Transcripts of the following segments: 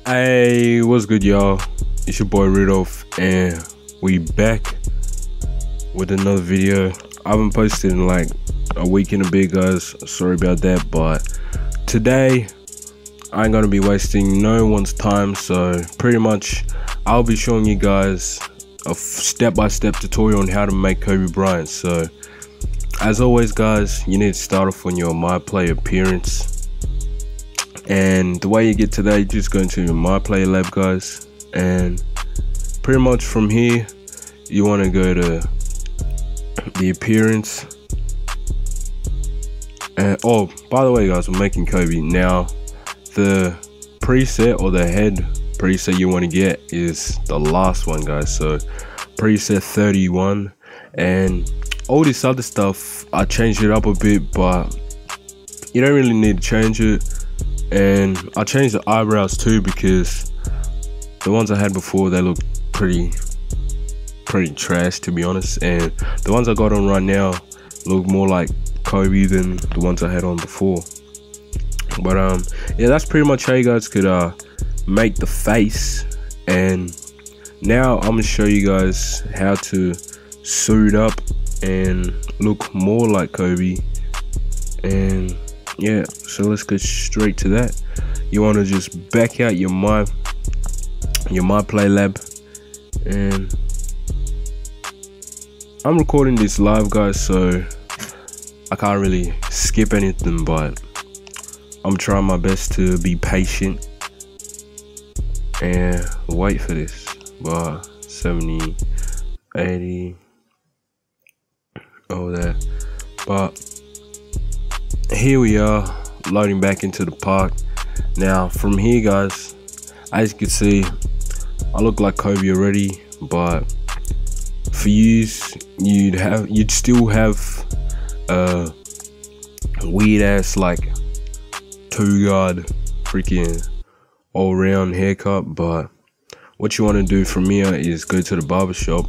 Hey, what's good, y'all? It's your boy Rudolph, and we back with another video. I haven't posted in like a week and a bit, guys. Sorry about that, but today I ain't gonna be wasting no one's time. So pretty much, I'll be showing you guys a step-by-step tutorial on how to make Kobe Bryant. So as always, guys, you need to start off on your My Play appearance. And the way you get to that, you just go into your My Play lab, guys, and pretty much from here you want to go to the appearance. And oh, by the way, guys, I'm making Kobe now. The preset or the head preset you want to get is the last one, guys. So preset 31, and all this other stuff I changed it up a bit, but you don't really need to change it. And I changed the eyebrows too, because the ones I had before, they look pretty trash, to be honest, and the ones I got on right now look more like Kobe than the ones I had on before. But yeah, that's pretty much how you guys could make the face. And now I'm gonna show you guys how to suit up and look more like Kobe. And yeah, so let's go straight to that. You want to just back out your My Play lab, and I'm recording this live, guys, so I can't really skip anything, but I'm trying my best to be patient and wait for this. But 70, 80, all that. But here we are, loading back into the park. Now from here, guys, as you can see, I look like Kobe already, but for yous, you'd still have a weird ass like 2-yard freaking all round haircut. But what you want to do from here is go to the barber shop.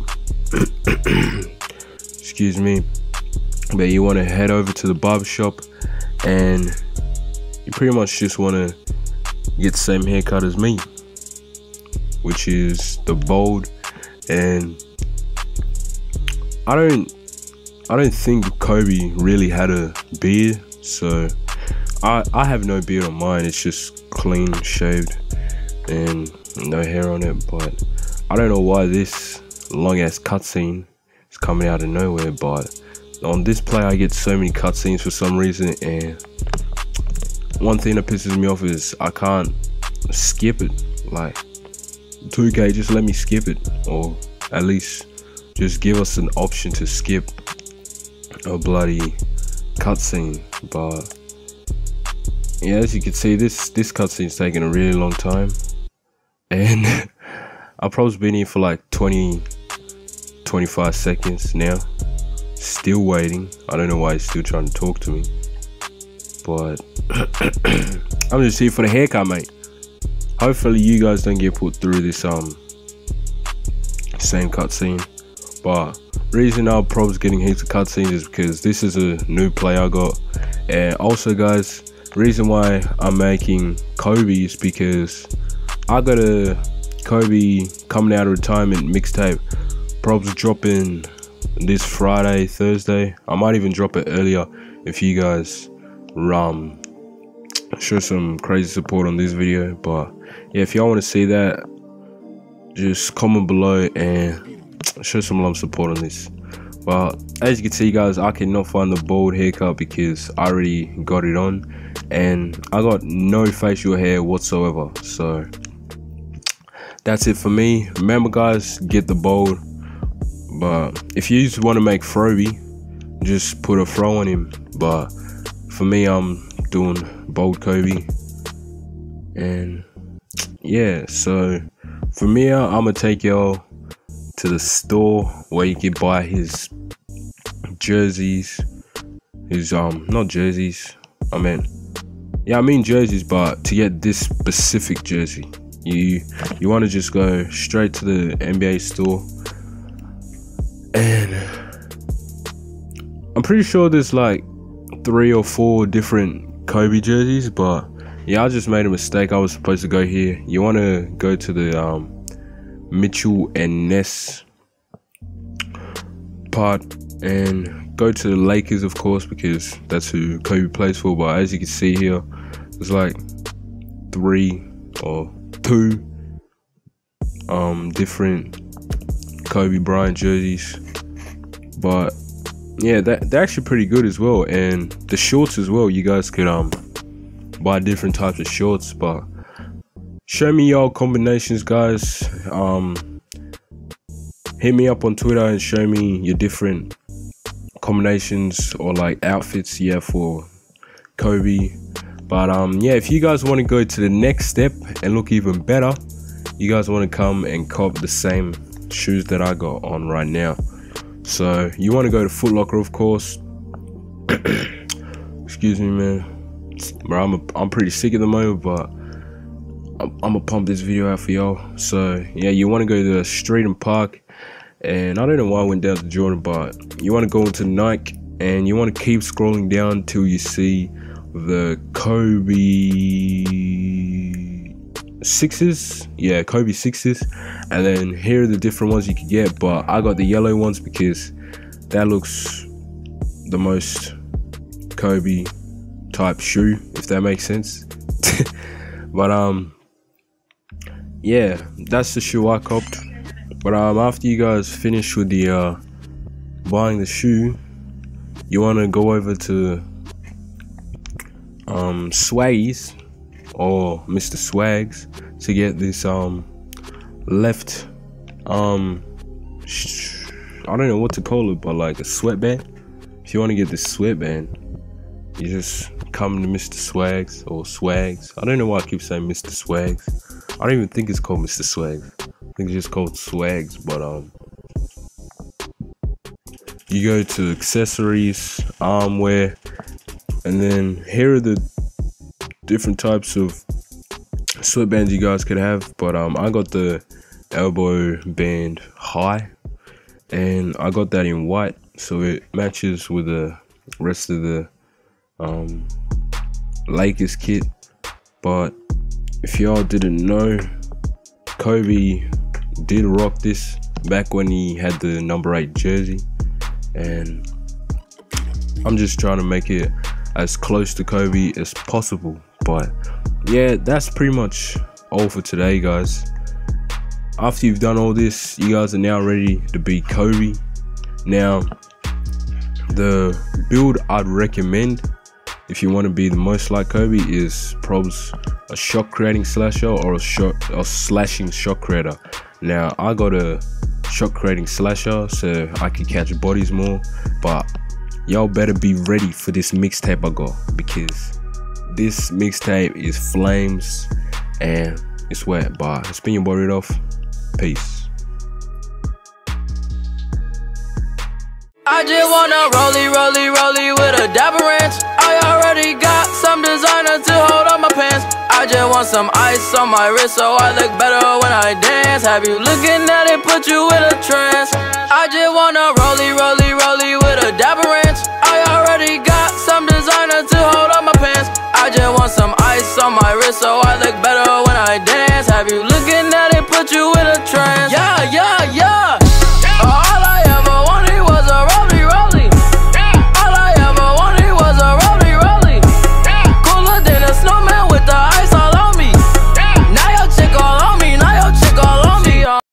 Excuse me. But you want to head over to the barber shop, and you pretty much just want to get the same haircut as me, which is the bald. And I don't think Kobe really had a beard, so I have no beard on mine. It's just clean shaved and no hair on it. But I don't know why this long ass cutscene is coming out of nowhere, but on this play I get so many cutscenes for some reason, and one thing that pisses me off is I can't skip it. Like, 2K, just let me skip it, or at least just give us an option to skip a bloody cutscene. But yeah, as you can see, this cutscene's taking a really long time, and I've probably been here for like 20-25 seconds now, still waiting. I don't know why he's still trying to talk to me, but I'm just here for the haircut, mate. Hopefully you guys don't get put through this same cutscene. But reason I'm probably getting heaps of cutscenes is because this is a new play I got. And also, guys, reason why I'm making Kobe is because I got a Kobe coming out of retirement mixtape, probably dropping this Friday, Thursday. I might even drop it earlier if you guys show some crazy support on this video. But yeah, if y'all want to see that, just comment below and show some love support on this. But as you can see, guys, I cannot find the bald haircut because I already got it on, and I got no facial hair whatsoever. So that's it for me. Remember, guys, get the bald. But if you just want to make Froby, just put a fro on him. But for me, I'm doing bald Kobe. And yeah, so from here, I'm gonna take y'all to the store where you can buy his jerseys. His not jerseys, I mean jerseys, but to get this specific jersey, you want to just go straight to the NBA store. And I'm pretty sure there's like 3 or 4 different Kobe jerseys, but Yeah, I just made a mistake. I was supposed to go here. You want to go to the Mitchell and Ness part and go to the Lakers, of course, because that's who Kobe plays for. But as you can see here, there's like 3 or 2 different Kobe Bryant jerseys. But yeah, they're actually pretty good as well. And the shorts as well, you guys could buy different types of shorts. But show me y'all combinations, guys. Hit me up on Twitter and show me your different combinations or like outfits, yeah, for Kobe. But yeah, if you guys want to go to the next step and look even better, you guys want to come and cop the same shoes that I got on right now. So you want to go to Foot Locker, of course. Excuse me, man, bro, I'm pretty sick at the moment, but I'm gonna pump this video out for y'all. So yeah, you want to go to Street and Park, and I don't know why I went down to Jordan, but you want to go into Nike and you want to keep scrolling down till you see the Kobe 6s. Yeah, Kobe 6s. And then here are the different ones you can get, but I got the yellow ones because that looks the most Kobe type shoe, if that makes sense. But yeah, that's the shoe I copped. But after you guys finish with the buying the shoe, you want to go over to Swaggies or Mr. Swags to get this left I don't know what to call it, but like a sweatband. If you want to get this sweatband, you just come to Mr. Swags or Swags. I don't know why I keep saying Mr. Swags. I don't even think it's called Mr. Swags. I think it's just called Swags. But you go to accessories, armwear, and then here are the different types of sweatbands you guys could have. But I got the elbow band high, and I got that in white, so it matches with the rest of the Lakers kit. But if y'all didn't know, Kobe did rock this back when he had the number 8 jersey, and I'm just trying to make it as close to Kobe as possible. But yeah, that's pretty much all for today, guys. After you've done all this, you guys are now ready to beat Kobe. Now, the build I'd recommend if you want to be the most like Kobe is probably a shot creating slasher or a slashing shot creator. Now, I got a shot creating slasher so I can catch bodies more, but y'all better be ready for this mixtape I got, because this mixtape is flames and it's wet. But it's been your boy Rudolph. Peace. I just wanna rollie with a dapper ranch. I already got some designer to hold on my pants. I just want some ice on my wrist so I look better when I dance. Have you looking at it, put you in a trance. I just wanna rollie with a dapper ranch. I already got some designer to hold on my pants. I just want some ice on my wrist so I look better